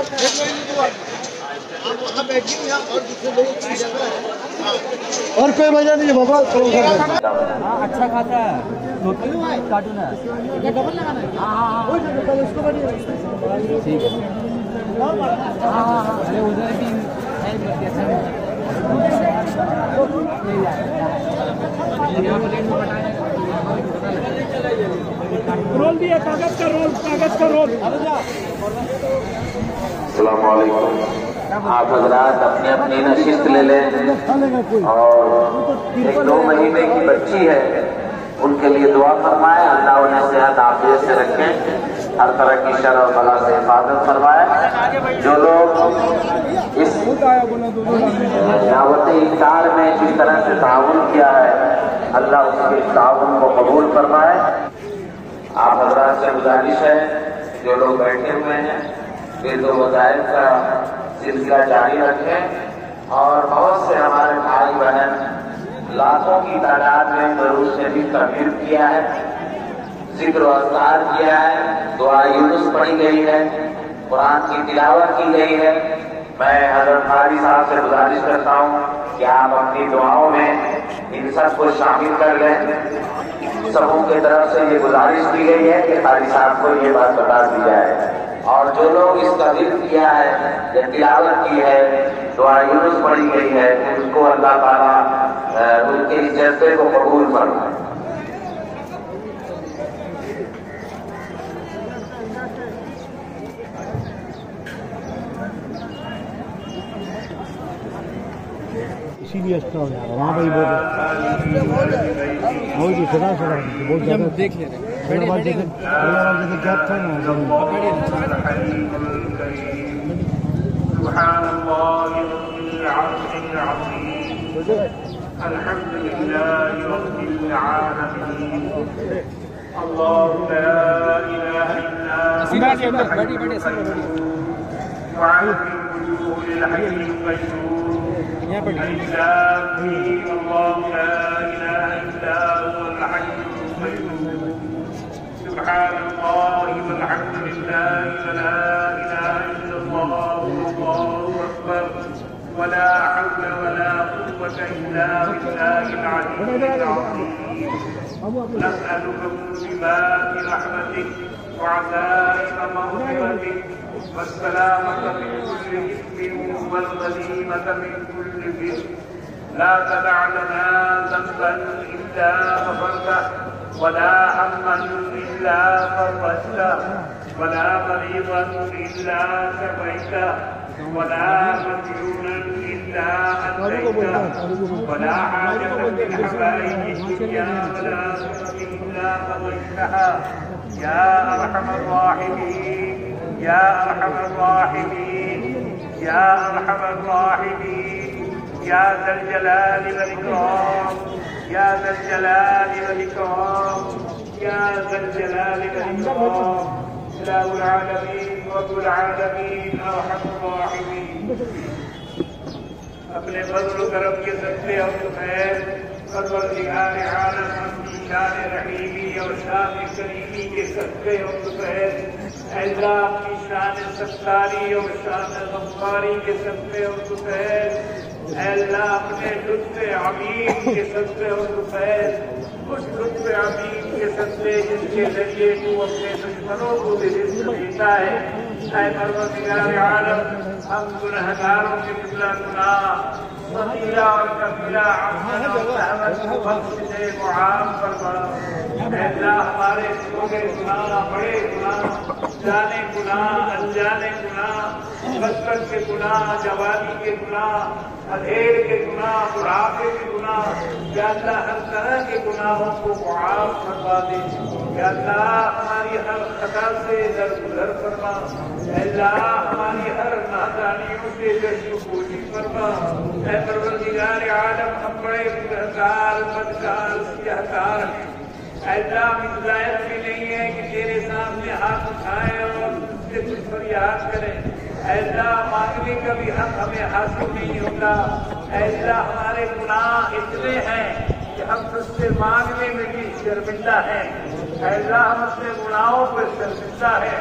اور کوئی وجہ نہیں ہے بابا. اچھا کھاتا ہے کارٹون ہے. ٹھیک ہے. ارے ادھر بھی رول بھی ہے. کاغذ کا رول, کاغذ کا رول. السلام علیکم. آپ حضرات اپنی اپنی نشست لے لیں, اور ایک 2 مہینے کی بچی ہے ان کے لیے دعا فرمائیں. اللہ انہیں صحت عافیت سے رکھیں, ہر طرح کی شر اور بلا سے حفاظت فرمائے. جو لوگ اس دعوت افطار میں جس طرح سے تعاون کیا ہے, اللہ اس کے تعاون کو قبول فرمائے. آپ حضرات سے گزارش ہے, جو لوگ بیٹھے ہوئے ہیں ورد و وظائف کا سلسلہ جاری رکھیں, اور بہت سے ہمارے بھائی بہن لاکھوں کی تعداد میں درود شریف تعمیر کیا ہے, ذکر و اذکار کیا ہے, دعا یونس پڑھی گئی ہے, قرآن کی تلاوت کی گئی ہے. میں حضرت قاری صاحب سے گزارش کرتا ہوں کہ آپ اپنی دعاؤں میں ان سب کو شامل کر لیں. سبوں کی طرف سے یہ گزارش کی گئی ہے کہ قاری صاحب کو یہ بات بتا دی جائے, اور جو لوگ اس کا ذکر کیا ہے یا تلاوت کی ہے, دعا یونس پڑھی گئی ہے, اس کو اللہ تعالیٰ ان کے اس جذبے کو قبول فرمائے. اسی لیے اچھا ہو جائے گا. وہاں پہ ہی بہت ہی خدا سے بہت زیادہ دیکھ لے رہے جیسے گیپ تھا نا. سبحان الله رب العرش العظيم, الحمد لله رب العالمين, الله لا إله إلا هو الحي القيوم, وعلم الوجوه للحي القيوم, الله لا إله إلا هو الحي القيوم, سبحان الله والحمد لله ولا إله إلا الله والله أكبر, ولا حول ولا قوة إلا بالله العلي العظيم. نسألك موجبات رحمتك وعزائم مغفرتك والسلامة من كل إثم والغنيمة من كل بر. لا تدع لنا ذنبا إلا غفرته, ولا هما إلا فرجته, ولا مريضا إلا شفيته, ولا مديونا إلا أتيته, ولا حاجة من حوائج الدنيا والآخرة إلا قضيتها. يا أرحم الراحمين, يا أرحم الراحمين, يا أرحم الراحمين, يا ذا الجلال والإكرام, يا ذا الجلال والإكرام, يا ذا الجلال والإكرام. إله العالمين رب العالمين أرحم الراحمين. اپنے فضل و کرم کے صدقے اور خیر پروردگار عالم اپنی شان رحیمی اور شان کریمی کے صدقے اور خیر, اللہ اپنی شان ستاری اور شان غفاری کے صدقے اور خیر, اللہ اپنے لطف عمیم کے صدقے اور خیر, اس لطف عمیم کے صدقے جن کے ذریعے تو اپنے دشمنوں کو بھی رزق دیتا ہے. اے پروردگار عالم, ہم گنہگاروں کے بلا گناہ صغیرہ اور کبیرہ عمدن اور سہون کو بخش دے, معاف فرما. اے اللہ ہمارے چھوٹے گناہ, بڑے گناہ, جانے گناہ, انجانے گناہ, بچپن کے گناہ, جوانی کے گناہ, اندھیر کے گناہ, بڑھاپے کے گناہ, یا اللہ ہر طرح کے گناہوں کو معاف فرما دے. یا اللہ ہماری ہر خطا سے درگزر فرما. اے اللہ ہماری ہر نادانیوں سے جشن فرما. اے پروردگار عالم, ہم بڑے گنہگار, بدکار, سیاہکار ہیں. اے اللہ ہم اس لائق بھی نہیں ہے کہ تیرے سامنے ہاتھ اٹھائیں اور تجھ سے کچھ فریاد کریں. اے اللہ مانگنے کا بھی حق ہمیں حاصل نہیں ہوتا. اے اللہ ہمارے گناہ اتنے ہیں کہ ہم تجھ سے مانگنے میں بھی شرمندہ ہیں. اے اللہ ہم اپنے گناہوں پر شرمندہ ہیں.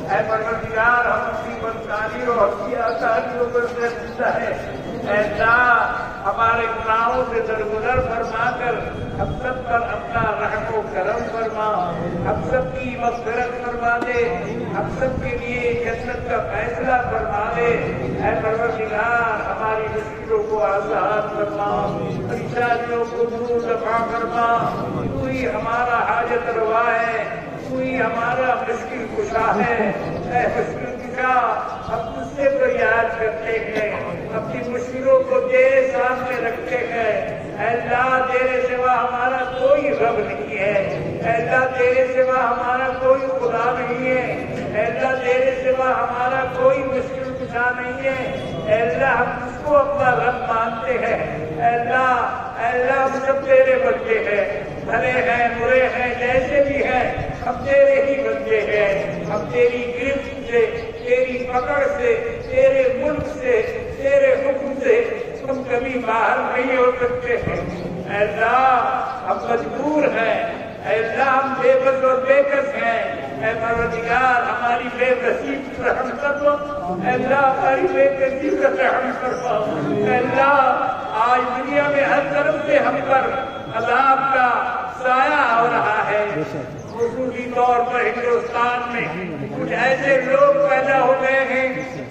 اے پروردگار ہم اپنی بدکاری اور اپنی آسانیوں پر زندہ ہے. اے اللہ ہمارے گناہوں سے درگزر فرما کر ہم سب پر اپنا رحم و کرم فرما, ہم سب کی مغفرت فرما دے, ہم سب کے لیے جنت کا فیصلہ فرما دے. اے پروردگار ہماری مشکلوں کو آسان فرما, پریشانیوں کو دور دفع فرما. تو ہی ہمارا حاجت روا ہے, تو ہی ہمارا مشکل کشا ہے. اے مشکل کشا ہم تجھ سے فریاد کرتے ہیں, اپنی مشکلوں کو تیرے سامنے رکھتے ہیں. اے اللہ تیرے سوا ہمارا کوئی رب نہیں ہے, اے اللہ تیرے سوا ہمارا کوئی خدا نہیں ہے, اے اللہ تیرے سوا ہمارا کوئی مشکل کشا نہیں ہے. اے اللہ ہم اس کو اپنا رب مانتے ہیں. اے اللہ ہم سب تیرے بندے ہیں, بھلے ہیں برے ہیں جیسے بھی ہیں ہم تیرے ہی بندے ہیں. ہم تیری گرفت سے, تیری پکڑ سے, تیرے ملک سے, تیرے حکم سے ہم کبھی باہر نہیں ہو سکتے ہیں. اے اللہ ہم مجبور ہیں, اے اللہ ہم بے بس اور بے کس ہیں. اے پروردگار ہماری بے بسی پر رحم فرما, اے اللہ ہماری بے کسی پر رحم فرما. اے اللہ آج دنیا میں ہر طرف سے ہم پر عذاب کا سایہ ہو رہا ہے. خصوصی طور پر ہندوستان میں کچھ ایسے لوگ پیدا ہو گئے ہیں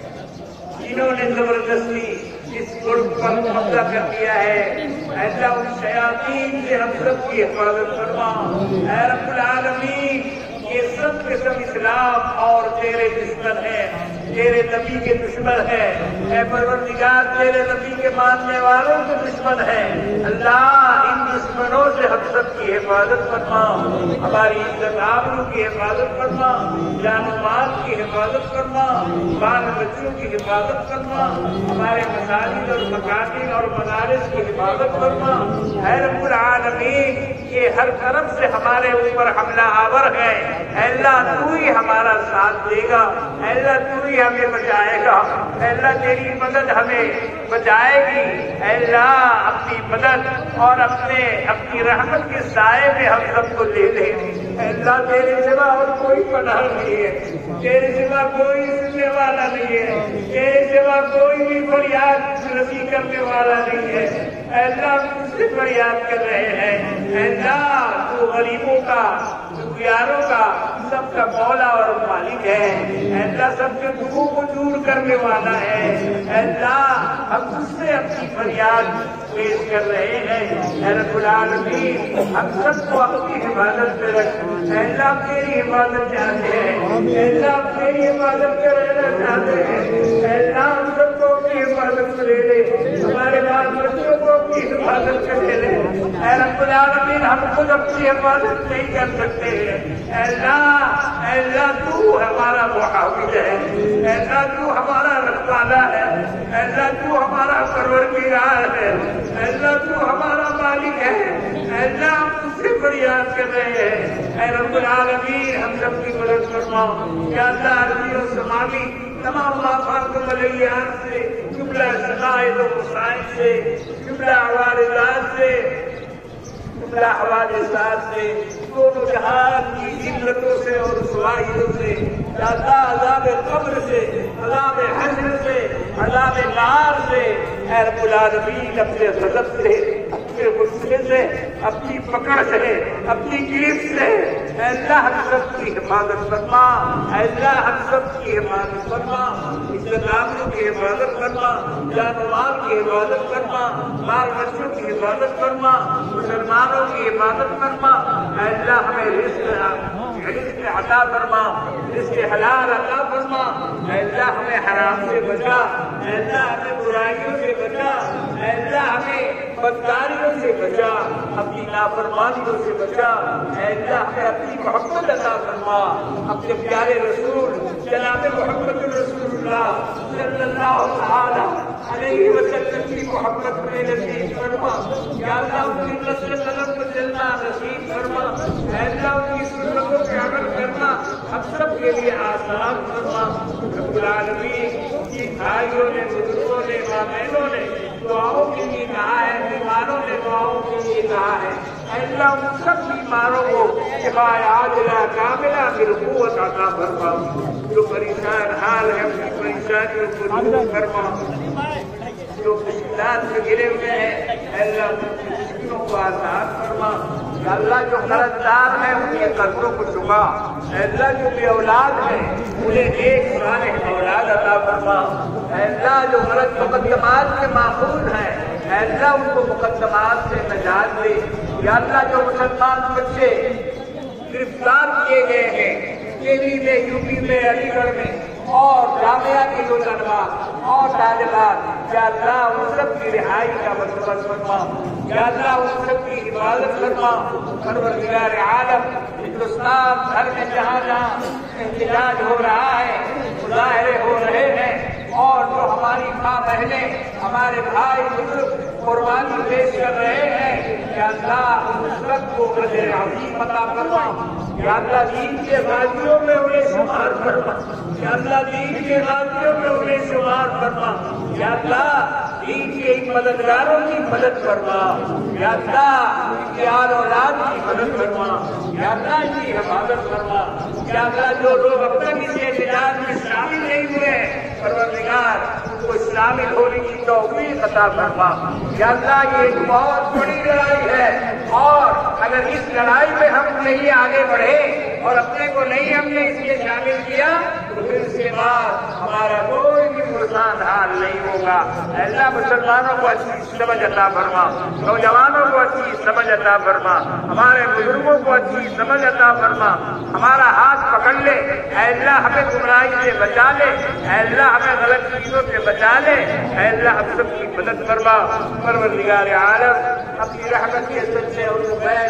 جنہوں نے زبردستی اس ملک پر قبضہ کر دیا ہے. اے اللہ ان شیاطین سے ہم سب کی حفاظت فرما. اے رب العالمین یہ سب کے سب اسلام اور تیرے دشمن ہیں, تیرے نبی کے دشمن ہیں. اے پروردگار تیرے نبی کے ماننے والوں کے دشمن ہیں. اللہ ان دشمنوں سے ہم سب کی حفاظت فرما, ہماری عزت آبرو کی حفاظت فرما, جان و مال کی حفاظت فرما, بال بچوں کی حفاظت فرما, ہمارے مساجد اور مکاتب اور مدارس کی حفاظت فرما. اے رب العالمین یہ ہر طرف سے ہمارے اوپر حملہ آور ہے. اے اللہ تو ہی ہمارا ساتھ دے گا, اے اللہ تو ہی ہمیں بچائے گا, اے اللہ تیری مدد ہمیں بچائے گی. اے اللہ اپنی مدد اور اپنی رحمت کے سائے میں ہم سب کو لے لے. اے اللہ تیرے سوا اور کوئی پناہ نہیں ہے, تیرے سوا کوئی سننے والا نہیں ہے, تیرے سوا کوئی بھی فریاد رسی کرنے والا نہیں ہے. اے اللہ ہم تجھ سے فریاد کر رہے ہیں. اے اللہ تو غریبوں کا, دکھیاروں کا, سب کا مولا اور مالک ہے. اے اللہ سب کے دکھوں کو دور کرنے والا ہے. اے اللہ ہم تجھ سے اپنی فریاد پیش کر رہے ہیں. اے رب العالمین ہم سب کو اپنی حفاظت میں رکھ. اے اللہ ہم تیری حفاظت چاہتے ہیں, اے اللہ ہم تیری حفاظت میں رہنا چاہتے ہیں. اے اللہ ہم سب کو اپنی حفاظت میں لے لے, ہمارے بال بچوں کو اپنی حفاظت میں لے لے. اے رب العالمین ہم خود اپنی حفاظت نہیں کر سکتے ہیں. اے اللہ تو ہمارا محافظ ہے, اے اللہ تو ہمارا رکھوالا ہے, اے اللہ تو ہمارا پروردگار ہے, اے اللہ تو ہمارا مالک ہے. اے اللہ ہم تجھ سے فریاد کر رہے ہیں. اے رب العالمین ہم سب کی مدد فرما. یا اللہ عربی و سماوی تمام آفات و بلیات سے, جملہ شدائد و مسائل سے, جملہ حوادثات سے, جملہ حوادثات سے, دونوں جہان کی ذلتوں سے اور رسوائیوں سے, یا اللہ عذاب قبر سے, عذاب حشر سے, عذاب نار سے. اے رب العالمین اپنے غضب سے, اپنے غصے سے, اپنی پکڑ سے, اپنی گرفت سے اے اللہ ہم سب کی حفاظت فرما. اے اللہ ہم سب کی حفاظت فرما, اسلام کی حفاظت فرما, جان و مال کی حفاظت فرما, بال بچوں کی حفاظت فرما, مسلمانوں کی حفاظت فرما. اے اللہ ہمیں رزق عطا فرما, رزق حلال عطا فرما. اے اللہ ہمیں حرام سے بچا, اے اللہ ہمیں برائیوں سے بچا, اے اللہ ہمیں بدکاریوں سے بچا, اپنی نافرمانیوں سے بچا. اے اللہ ہمیں اپنی محبت عطا فرما, اپنے پیارے رسول جناب محمد رسول اللہ صلی اللہ تعالی علیہ وسلم کی محبت میں نصیب فرما. یا اللہ ان کی نسل قدم پر چلنا نصیب فرما. اے اللہ ان کی سنتوں پہ عمل کرنا ہم سب کے لیے آسان فرما. رب العالمین کی بھائیوں نے, بزرگوں نے, ماں بہنوں نے دعاؤں کے لیے کہا ہے, بیماروں نے دعاؤں کے لیے کہا ہے. اے اللہ ان سب بیماروں کو شفا عاجلہ کاملہ بالقوت عطا فرما. जो परेशान हाल है अपनी परेशानियों को दूर फरमा, जो मुश्किलात में गिरे हुए हैं अल्लाह मुश्किलों को आसान फरमा। अल्लाह जो कर्जदार है उनके कर्जों को चुका, अल्लाह जो बे औलाद है उन्हें एक सालिह औलाद अता फरमा। अल्लाह जो गलत मुकद्दमात के माखूज है अल्लाह उनको मुकद्दमात से नजात दे। या अल्लाह जो मुसलमान बच्चे गिरफ्तार किए गए हैं केवी में, यूपी में, अलीगढ़ में और जामिया के जो तलबा और तालिबात, या अल्लाह उन सब की रिहाई का बंदोबस्त फरमा। या अल्लाह उन सब की हिफाजत फरमा। परवरदिगार आलम हिंदुस्तान भर में जहाँ जहाँ एहतजाज हो रहा है, मुजाहरे हो रहे हैं और जो हमारी माँ बहनें, हमारे भाई बुजुर्ग कुर्बानी पेश कर रहे हैं, या अल्लाह उन सबको अजर अज़ीम अता फरमा। या अल्लाह दीन के गाजियों में उन्हें शुमार फरमा। या अल्लाह दीन के गाजियों में उन्हें शुमार फरमा। या अल्लाह दीन के इन मददगारों की मदद फरमा। या अल्लाह इनके आल औलाद की मदद फरमा। या अल्लाह की हिफाजत फरमा। या अल्लाह जो लोग अब तक इस एहतजाज में शामिल नहीं हुए परवरदिगार उनको शामिल होने की तौफीक अता फरमा। या अल्लाह ये एक बहुत बड़ी लड़ाई है और अगर इस लड़ाई में हम नहीं आगे बढ़े और अपने को नहीं हमने इसमें शामिल किया तो फिर इसके बाद हमारा कोई भी मुल्तान हाल नहीं होगा। अल्लाह मुसलमानों को अच्छी समझ अता फरमा, नौजवानों को अच्छी समझ अता फरमा, हमारे बुजुर्गों को अच्छी समझ अता फरमा। हमारा हाथ पकड़ ले अल्लाह, हमें गुमराही से बचा ले अल्लाह, हमें गलत चीजों से बचा ले अल्लाह, हम सबकी मदद फरमा। परवरदिगार आलम अपनी रहमत के सच्चे और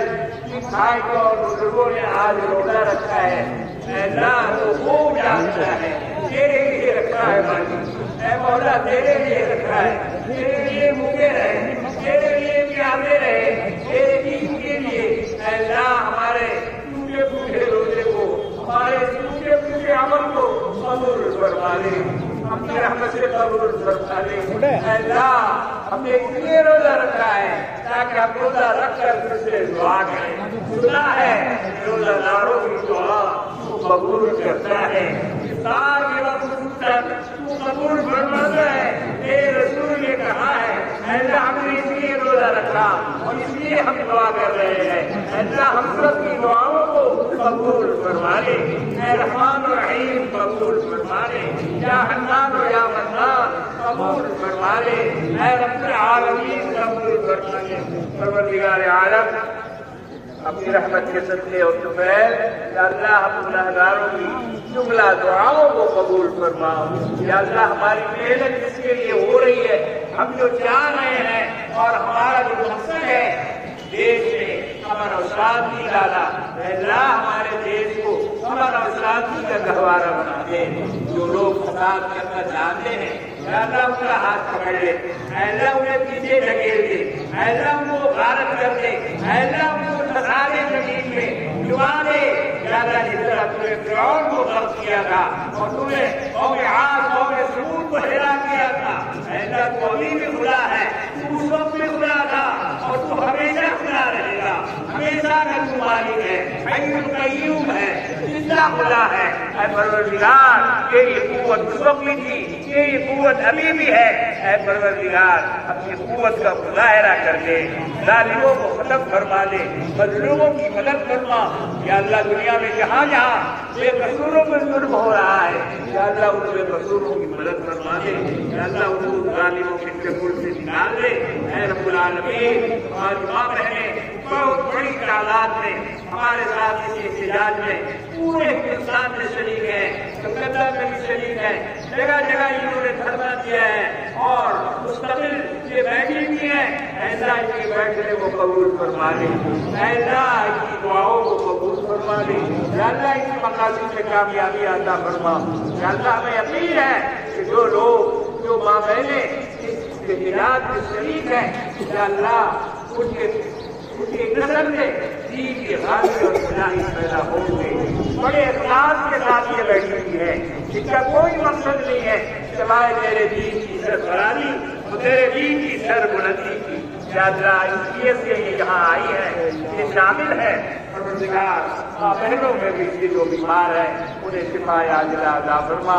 भाई को और बुजुर्गों ने आज रोजा रखा है अल्लाह तो खूब जानता है, तेरे लिए रखा है मालिक, ऐ मौला तेरे लिए रखा है, तेरे लिए भूखे रहे, तेरे लिए प्यासे रहे, तेरे दीन के लिए अल्लाह हमारे टूटे फूटे रोजे को, हमारे टूटे फूटे अमल को कबूल फरमा ले, अपनी रहमत से कबूल फरमा ले। अल्लाह हमने इसलिए रोजा रखा है ताकि हम रोजा रखकर फिर से दुआ करें। सुना है रोजादारों की दुआ कबूल करता है, इफ्तार के वक्त तू कबूल फरमाता है। तेरे रसूल ने कहा है अल्लाह हमने इसलिए रोजा रखा और इसलिए हम दुआ कर रहे हैं अल्लाह हम सब की दुआओं को कबूल फरमा ले। ऐ रहमान रहीम कबूल फरमा ले, या हन्नान या मन्नान कबूल फरमा ले, ऐ रब्बुल आलमीन कबूल फरमा ले। परवरदिगार आलम अपनी रहमत के सदके और दुफैल या अल्लाह हम गुनहगारों की जुमला दुआओं को कबूल फरमा। या अल्लाह हमारी मेहनत जिसके लिए हो रही है, हम जो चाह रहे हैं और हमारा जो मकसद है देश में अमन और शांति लाना, अल्लाह हमारे देश को अमन और शांति का गहवारा बना दे। जो लोग फसाद के अंदर जानते हैं अल्लाह उनका हाथ पकड़ ले, अल्लाह उन्हें पीछे धकेल दे, अल्लाह उनको गारत कर दे, अल्लाह उनको फंसा दे जमीन में, डुबा दे। अल्लाह जिस तरह तूने फिरौन को गर्क किया था और तूने कौमे आद कौमे समूद को हिला किया था, अल्लाह तू अभी भी खुदा है, तू उस वक्त भी खुदा था और तू हमेशा खुदा रहेगा, हमेशा का तू मालिक है, हय्युल कय्यूम है, जिंदा खुदा है। ऐ परवरदिगार तेरी कुव्वत उस वक्त भी थी, तेरी कुव्वत अभी भी है। ऐ परवरदिगार अपनी कुव्वत का मुजाहिरा कर दे, जालिमों को खत्म फरमा दे, मजलूमों की मदद फरमा। या अल्लाह दुनिया में जहाँ जहाँ बेकसूरों पर जुल्म हो रहा है या अल्लाह उन बेकसूरों की मदद फरमा दे, या अल्लाह उनको जालिमों के चंगुल से निकाल दे। ऐ रब्बुल आलमीन हमारी माँ बहनें बहुत बड़ी तादाद में हमारे साथ इस एहतजाज में पूरे हिंदुस्तान में शरीक है, कलकत्ता में भी शरीक है, जगह जगह इन्होंने धरना दिया है और मुस्तकिल ये बैठे भी है। ऐसा इनके बैठने को कबूल फरमा ले, ऐसा इनकी दुआओं को कबूल फरमा ले, अल्लाह इनकी मकासद में कामयाबी अता फरमा। अल्लाह हमें अपील है कि जो लोग जो माँ बहने इस एहतजाज में शरीक है अल्लाह उनके नस्ल में दीन के गाजी और इस्लाही पैदा होंगे। बड़े इखलास के साथ ये बैठी हुई है, इसका कोई मकसद नहीं है सिवाय तेरे दीन की सरबराही और तेरे दीन की सरबुलंदी की। या अल्लाह इसलिए से ये यहाँ आई है, ये शामिल है परवरदिगार बहनों में भी जो बीमार है उन्हें शिफा आजिला अता फरमा।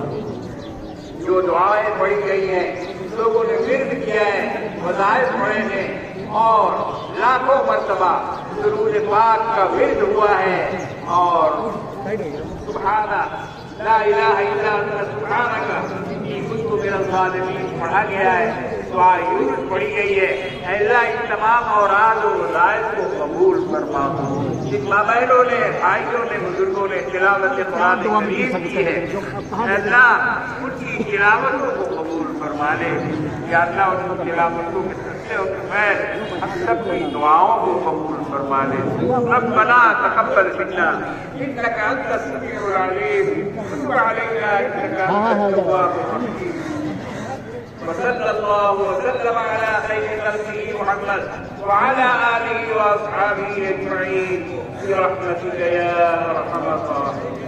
जो दुआएं पढ़ी गई हैं, लोगों ने विर्द किया है, वज़ाइफ पढ़े हैं और लाखों मर्तबा दुरूद पाक का विर्द हुआ है और सुभाना ला इलाहा इल्ला अंता सुभानका इन्नी कुन्तु मिनज़ ज़ालिमीन पढ़ा गया है, दुआ यूनुस पढ़ी गई है। अल्लाह इन तमाम औराद और वज़ाइफ को कबूल फरमा। जिन माँ बहनों ने, भाइयों ने, बुजुर्गों ने तिलावत कुरान करीम की है, अल्लाह उनकी तिलावतों को कबूल फरमा ले। या अल्लाह उनकी तिलावतों के सच्चे और खैर हम सबकी दुआओं को कबूल फरमा ले। रब्बना तक़ब्बल मिन्ना इन्नका अंतस समीउल अलीम वतुब अलैना इन्नका अंतत तव्वाबुर रहीम। वसल्लल्लाहु वसल्लम अला खैरि खल्क़िही मुहम्मद वअला आलिहि व अस्हाबिही अजमईन बिरहमतिका या अरहमर राहिमीन।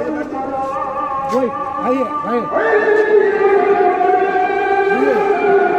आइए